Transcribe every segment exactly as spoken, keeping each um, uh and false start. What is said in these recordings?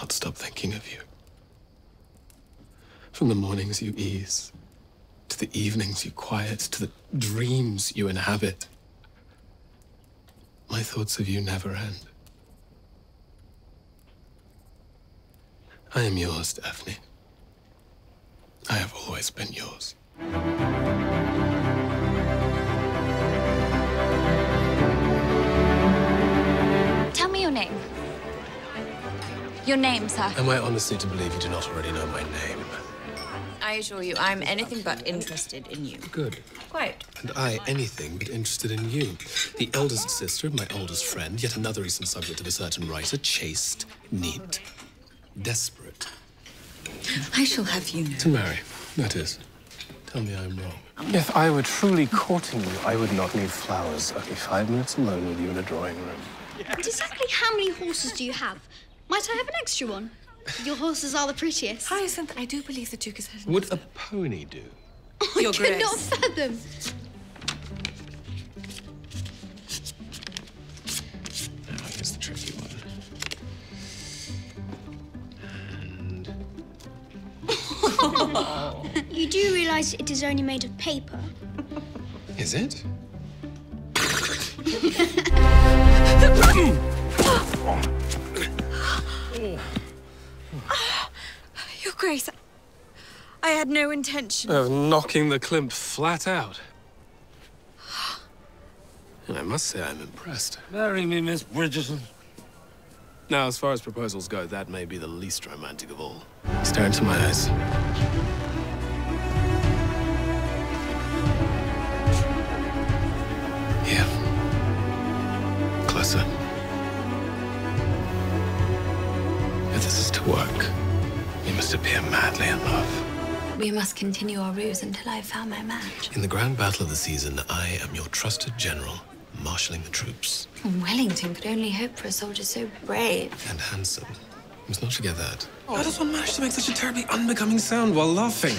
cannot stop thinking of you. From the mornings you ease, to the evenings you quiet, to the dreams you inhabit. My thoughts of you never end. I am yours, Daphne. I have always been yours. Tell me your name. Your name, sir. Am I honestly to believe you do not already know my name? I assure you, I'm anything but interested in you. Good. Quite. And I, anything but interested in you. The eldest sister of my oldest friend, yet another recent subject of a certain writer, chaste, neat, desperate. I shall have you know. To marry, that is. Tell me I'm wrong. If I were truly courting you, I would not need flowers. Only five minutes alone with you in a drawing room. And exactly how many horses do you have? Might I have an extra one? Your horses are the prettiest. Hyacinth, I do believe the Duke has had Would a pony do? Oh, Your I could Grace. not fathom. Now, here's the tricky one. And... You do realise it is only made of paper? Is it? Your Grace, I had no intention. Of knocking the Klimp flat out. I must say I'm impressed. Marry me, Miss Bridgerton. Now, as far as proposals go, that may be the least romantic of all. Stare into my eyes. Here. Closer. If this is to work, you must appear madly in love. We must continue our ruse until I've found my match. In the grand battle of the season, I am your trusted general, marshalling the troops. Wellington could only hope for a soldier so brave. And handsome. You must not forget that. How does one manage to make such a terribly unbecoming sound while laughing?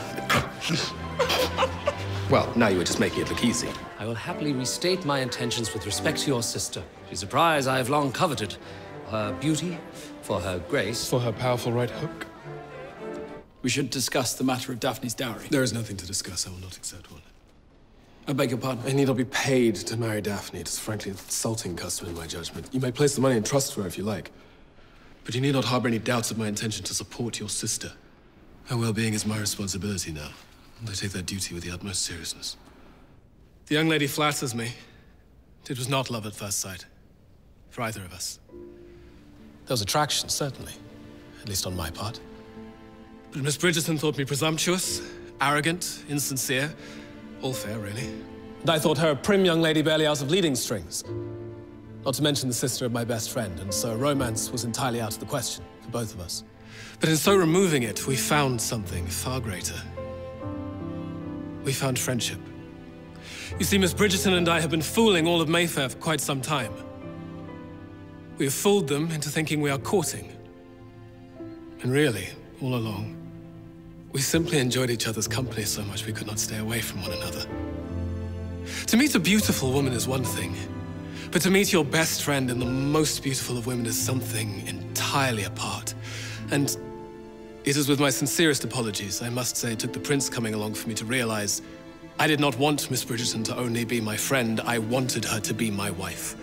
Well, now you were just making it look easy. I will happily restate my intentions with respect to your sister. She's a prize I have long coveted. For her beauty, for her grace. For her powerful right hook. We should discuss the matter of Daphne's dowry. There is nothing to discuss. I will not accept one. I beg your pardon. I need not be paid to marry Daphne. It is frankly an insulting custom in my judgment. You may place the money in trust for her if you like. But you need not harbor any doubts of my intention to support your sister. Her well-being is my responsibility now. And I take that duty with the utmost seriousness. The young lady flatters me. It was not love at first sight. For either of us. There was attraction, certainly. At least on my part. But Miss Bridgerton thought me presumptuous, arrogant, insincere. All fair, really. And I thought her a prim young lady barely out of leading strings. Not to mention the sister of my best friend, and so romance was entirely out of the question for both of us. But in so removing it, we found something far greater. We found friendship. You see, Miss Bridgerton and I have been fooling all of Mayfair for quite some time. We have fooled them into thinking we are courting. And really, all along, we simply enjoyed each other's company so much we could not stay away from one another. To meet a beautiful woman is one thing, but to meet your best friend and the most beautiful of women is something entirely apart. And it is with my sincerest apologies, I must say it took the prince coming along for me to realize I did not want Miss Bridgerton to only be my friend, I wanted her to be my wife.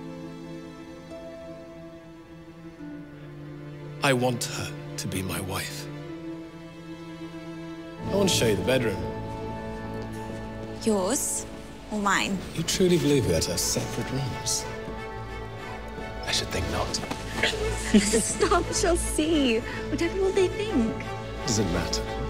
I want her to be my wife. I want to show you the bedroom. Yours or mine? You truly believe we are to have separate rooms? I should think not. Stop, she'll see. Whatever will they think? Does it matter?